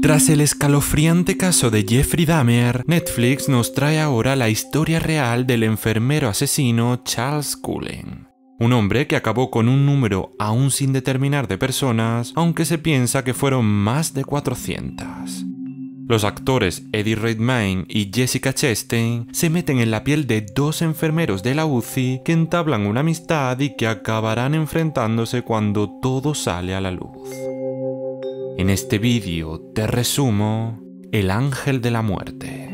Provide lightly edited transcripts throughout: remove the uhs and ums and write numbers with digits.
Tras el escalofriante caso de Jeffrey Dahmer, Netflix nos trae ahora la historia real del enfermero asesino Charles Cullen. Un hombre que acabó con un número aún sin determinar de personas, aunque se piensa que fueron más de 400. Los actores Eddie Redmayne y Jessica Chastain se meten en la piel de dos enfermeros de la UCI que entablan una amistad y que acabarán enfrentándose cuando todo sale a la luz. En este vídeo te resumo El Ángel de la Muerte.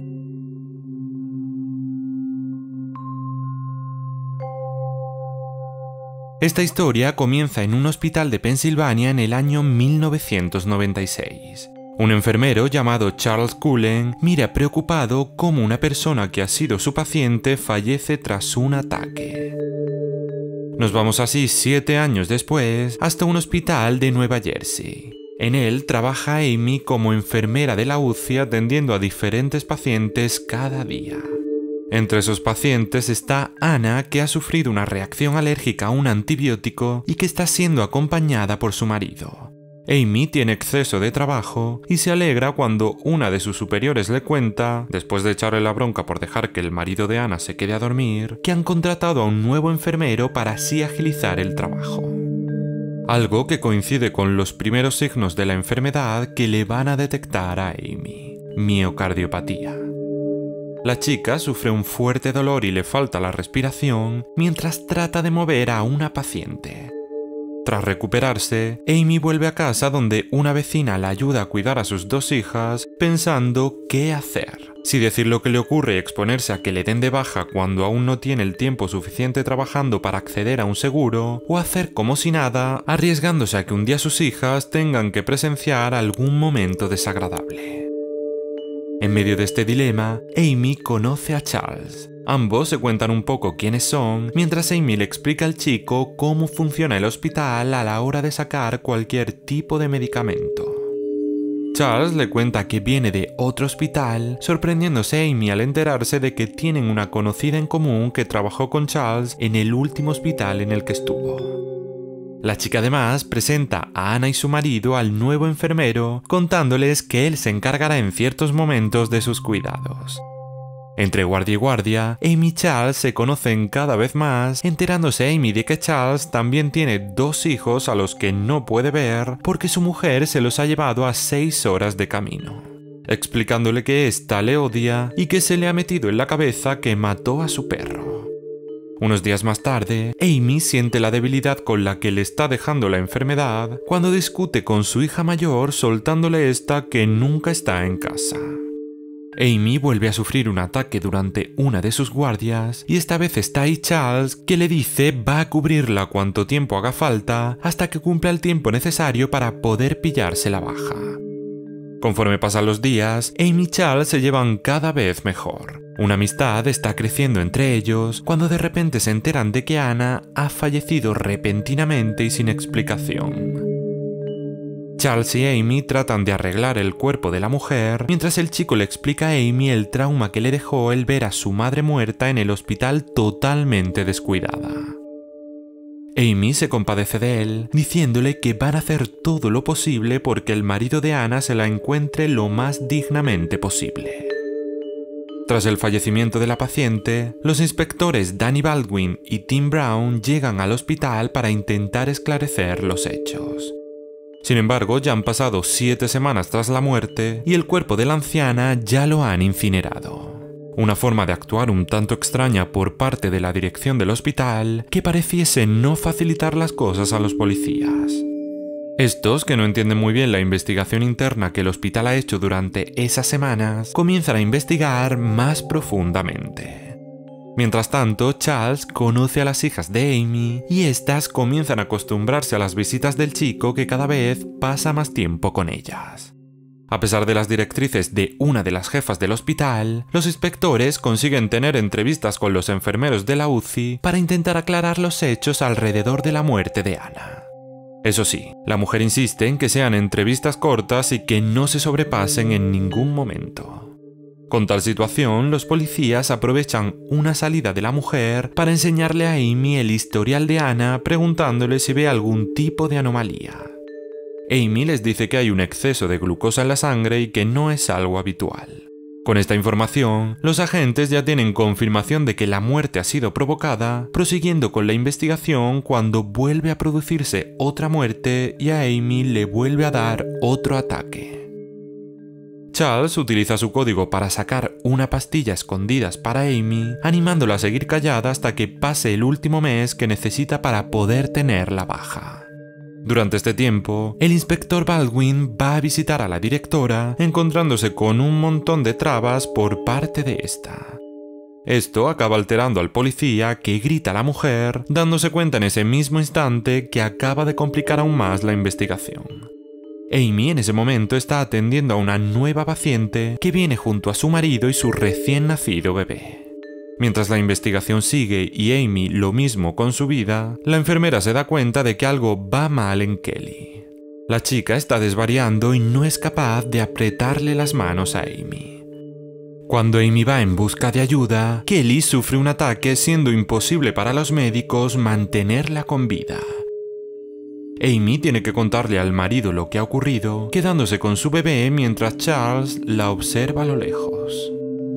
Esta historia comienza en un hospital de Pensilvania en el año 1996. Un enfermero llamado Charles Cullen mira preocupado cómo una persona que ha sido su paciente fallece tras un ataque. Nos vamos así 7 años después hasta un hospital de Nueva Jersey. En él trabaja Amy como enfermera de la UCI atendiendo a diferentes pacientes cada día. Entre esos pacientes está Anna, que ha sufrido una reacción alérgica a un antibiótico y que está siendo acompañada por su marido. Amy tiene exceso de trabajo y se alegra cuando una de sus superiores le cuenta, después de echarle la bronca por dejar que el marido de Anna se quede a dormir, que han contratado a un nuevo enfermero para así agilizar el trabajo. Algo que coincide con los primeros signos de la enfermedad que le van a detectar a Amy: miocardiopatía. La chica sufre un fuerte dolor y le falta la respiración mientras trata de mover a una paciente. Tras recuperarse, Amy vuelve a casa donde una vecina la ayuda a cuidar a sus 2 hijas, pensando qué hacer. Si decir lo que le ocurre y exponerse a que le den de baja cuando aún no tiene el tiempo suficiente trabajando para acceder a un seguro, o hacer como si nada, arriesgándose a que un día sus hijas tengan que presenciar algún momento desagradable. En medio de este dilema, Amy conoce a Charles. Ambos se cuentan un poco quiénes son, mientras Amy le explica al chico cómo funciona el hospital a la hora de sacar cualquier tipo de medicamento. Charles le cuenta que viene de otro hospital, sorprendiéndose Amy al enterarse de que tienen una conocida en común que trabajó con Charles en el último hospital en el que estuvo. La chica además presenta a Anna y su marido al nuevo enfermero, contándoles que él se encargará en ciertos momentos de sus cuidados. Entre guardia y guardia, Amy y Charles se conocen cada vez más, enterándose Amy de que Charles también tiene 2 hijos a los que no puede ver porque su mujer se los ha llevado a 6 horas de camino, explicándole que ésta le odia y que se le ha metido en la cabeza que mató a su perro. Unos días más tarde, Amy siente la debilidad con la que le está dejando la enfermedad cuando discute con su hija mayor, soltándole esta que nunca está en casa. Amy vuelve a sufrir un ataque durante una de sus guardias y esta vez está ahí Charles, que le dice va a cubrirla cuanto tiempo haga falta hasta que cumpla el tiempo necesario para poder pillarse la baja. Conforme pasan los días, Amy y Charles se llevan cada vez mejor. Una amistad está creciendo entre ellos cuando de repente se enteran de que Anna ha fallecido repentinamente y sin explicación. Charles y Amy tratan de arreglar el cuerpo de la mujer, mientras el chico le explica a Amy el trauma que le dejó el ver a su madre muerta en el hospital totalmente descuidada. Amy se compadece de él, diciéndole que van a hacer todo lo posible porque el marido de Anna se la encuentre lo más dignamente posible. Tras el fallecimiento de la paciente, los inspectores Danny Baldwin y Tim Brown llegan al hospital para intentar esclarecer los hechos. Sin embargo, ya han pasado 7 semanas tras la muerte y el cuerpo de la anciana ya lo han incinerado. Una forma de actuar un tanto extraña por parte de la dirección del hospital que pareciese no facilitar las cosas a los policías. Estos, que no entienden muy bien la investigación interna que el hospital ha hecho durante esas semanas, comienzan a investigar más profundamente. Mientras tanto, Charles conoce a las hijas de Amy y estas comienzan a acostumbrarse a las visitas del chico, que cada vez pasa más tiempo con ellas. A pesar de las directrices de una de las jefas del hospital, los inspectores consiguen tener entrevistas con los enfermeros de la UCI para intentar aclarar los hechos alrededor de la muerte de Anna. Eso sí, la mujer insiste en que sean entrevistas cortas y que no se sobrepasen en ningún momento. Con tal situación, los policías aprovechan una salida de la mujer para enseñarle a Amy el historial de Anna, preguntándole si ve algún tipo de anomalía. Amy les dice que hay un exceso de glucosa en la sangre y que no es algo habitual. Con esta información, los agentes ya tienen confirmación de que la muerte ha sido provocada, prosiguiendo con la investigación cuando vuelve a producirse otra muerte y a Amy le vuelve a dar otro ataque. Charles utiliza su código para sacar una pastilla escondidas para Amy, animándola a seguir callada hasta que pase el último mes que necesita para poder tener la baja. Durante este tiempo, el inspector Baldwin va a visitar a la directora, encontrándose con un montón de trabas por parte de esta. Esto acaba alterando al policía, que grita a la mujer, dándose cuenta en ese mismo instante que acaba de complicar aún más la investigación. Amy en ese momento está atendiendo a una nueva paciente que viene junto a su marido y su recién nacido bebé. Mientras la investigación sigue y Amy lo mismo con su vida, la enfermera se da cuenta de que algo va mal en Kelly. La chica está desvariando y no es capaz de apretarle las manos a Amy. Cuando Amy va en busca de ayuda, Kelly sufre un ataque, siendo imposible para los médicos mantenerla con vida. Amy tiene que contarle al marido lo que ha ocurrido, quedándose con su bebé mientras Charles la observa a lo lejos.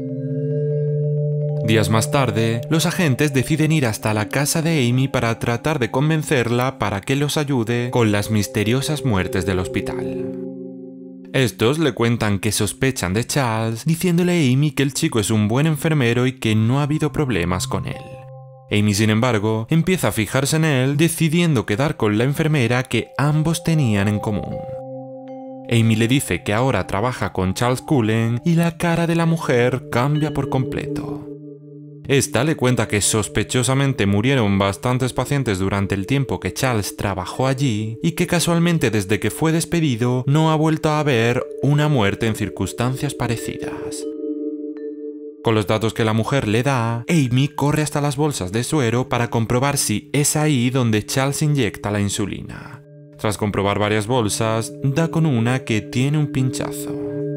Días más tarde, los agentes deciden ir hasta la casa de Amy para tratar de convencerla para que los ayude con las misteriosas muertes del hospital. Estos le cuentan que sospechan de Charles, diciéndole a Amy que el chico es un buen enfermero y que no ha habido problemas con él. Amy, sin embargo, empieza a fijarse en él, decidiendo quedar con la enfermera que ambos tenían en común. Amy le dice que ahora trabaja con Charles Cullen y la cara de la mujer cambia por completo. Esta le cuenta que sospechosamente murieron bastantes pacientes durante el tiempo que Charles trabajó allí y que casualmente desde que fue despedido no ha vuelto a haber una muerte en circunstancias parecidas. Con los datos que la mujer le da, Amy corre hasta las bolsas de suero para comprobar si es ahí donde Charles inyecta la insulina. Tras comprobar varias bolsas, da con una que tiene un pinchazo.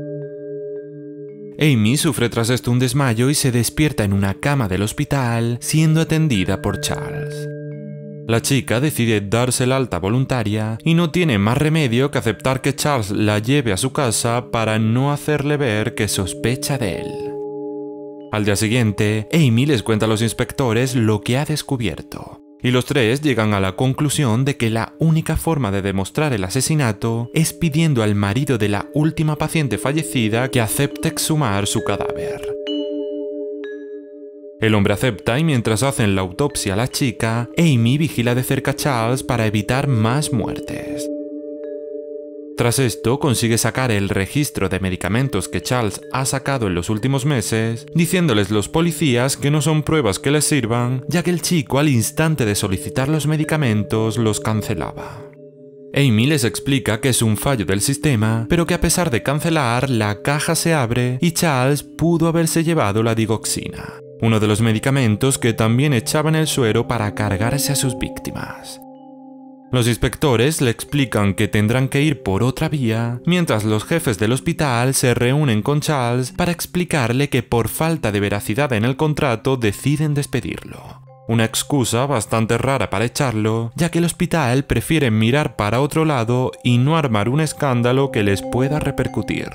Amy sufre tras esto un desmayo y se despierta en una cama del hospital, siendo atendida por Charles. La chica decide darse el alta voluntaria y no tiene más remedio que aceptar que Charles la lleve a su casa para no hacerle ver que sospecha de él. Al día siguiente, Amy les cuenta a los inspectores lo que ha descubierto, y los tres llegan a la conclusión de que la única forma de demostrar el asesinato es pidiendo al marido de la última paciente fallecida que acepte exhumar su cadáver. El hombre acepta y mientras hacen la autopsia a la chica, Amy vigila de cerca a Charles para evitar más muertes. Tras esto, consigue sacar el registro de medicamentos que Charles ha sacado en los últimos meses, diciéndoles los policías que no son pruebas que les sirvan, ya que el chico al instante de solicitar los medicamentos los cancelaba. Amy les explica que es un fallo del sistema, pero que a pesar de cancelar, la caja se abre y Charles pudo haberse llevado la digoxina, uno de los medicamentos que también echaba en el suero para cargarse a sus víctimas. Los inspectores le explican que tendrán que ir por otra vía, mientras los jefes del hospital se reúnen con Charles para explicarle que por falta de veracidad en el contrato deciden despedirlo. Una excusa bastante rara para echarlo, ya que el hospital prefiere mirar para otro lado y no armar un escándalo que les pueda repercutir.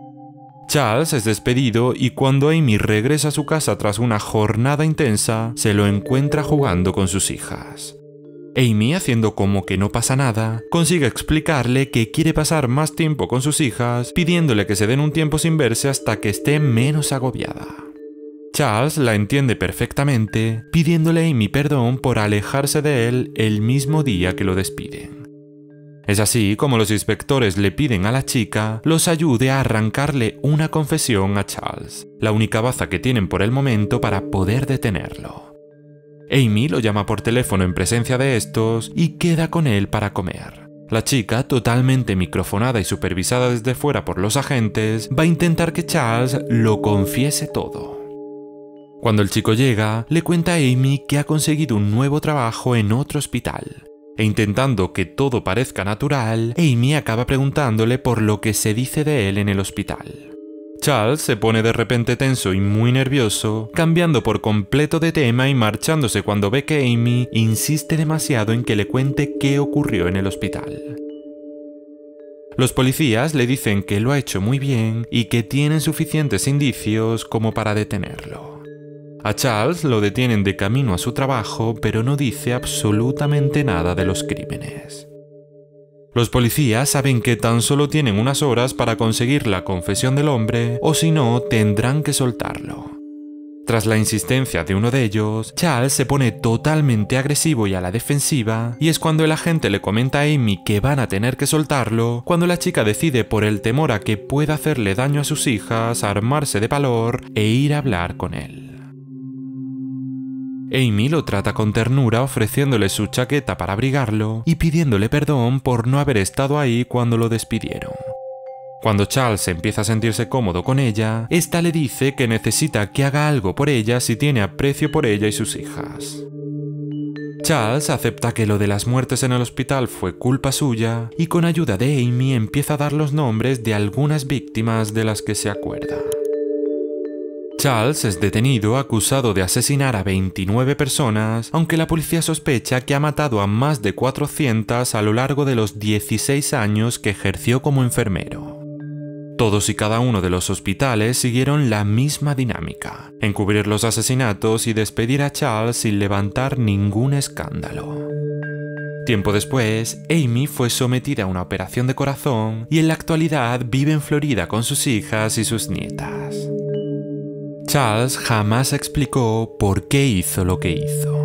Charles es despedido y cuando Amy regresa a su casa tras una jornada intensa, se lo encuentra jugando con sus hijas. Amy, haciendo como que no pasa nada, consigue explicarle que quiere pasar más tiempo con sus hijas, pidiéndole que se den un tiempo sin verse hasta que esté menos agobiada. Charles la entiende perfectamente, pidiéndole a Amy perdón por alejarse de él el mismo día que lo despiden. Es así como los inspectores le piden a la chica los ayude a arrancarle una confesión a Charles, la única baza que tienen por el momento para poder detenerlo. Amy lo llama por teléfono en presencia de estos y queda con él para comer. La chica, totalmente microfonada y supervisada desde fuera por los agentes, va a intentar que Charles lo confiese todo. Cuando el chico llega, le cuenta a Amy que ha conseguido un nuevo trabajo en otro hospital. E intentando que todo parezca natural, Amy acaba preguntándole por lo que se dice de él en el hospital. Charles se pone de repente tenso y muy nervioso, cambiando por completo de tema y marchándose cuando ve que Amy insiste demasiado en que le cuente qué ocurrió en el hospital. Los policías le dicen que lo ha hecho muy bien y que tienen suficientes indicios como para detenerlo. A Charles lo detienen de camino a su trabajo, pero no dice absolutamente nada de los crímenes. Los policías saben que tan solo tienen unas horas para conseguir la confesión del hombre, o si no, tendrán que soltarlo. Tras la insistencia de uno de ellos, Charles se pone totalmente agresivo y a la defensiva, y es cuando el agente le comenta a Amy que van a tener que soltarlo, cuando la chica decide, por el temor a que pueda hacerle daño a sus hijas, armarse de valor e ir a hablar con él. Amy lo trata con ternura ofreciéndole su chaqueta para abrigarlo y pidiéndole perdón por no haber estado ahí cuando lo despidieron. Cuando Charles empieza a sentirse cómodo con ella, esta le dice que necesita que haga algo por ella si tiene aprecio por ella y sus hijas. Charles acepta que lo de las muertes en el hospital fue culpa suya y con ayuda de Amy empieza a dar los nombres de algunas víctimas de las que se acuerda. Charles es detenido acusado de asesinar a 29 personas, aunque la policía sospecha que ha matado a más de 400 a lo largo de los 16 años que ejerció como enfermero. Todos y cada uno de los hospitales siguieron la misma dinámica: encubrir los asesinatos y despedir a Charles sin levantar ningún escándalo. Tiempo después, Amy fue sometida a una operación de corazón y en la actualidad vive en Florida con sus hijas y sus nietas. Charles jamás explicó por qué hizo lo que hizo.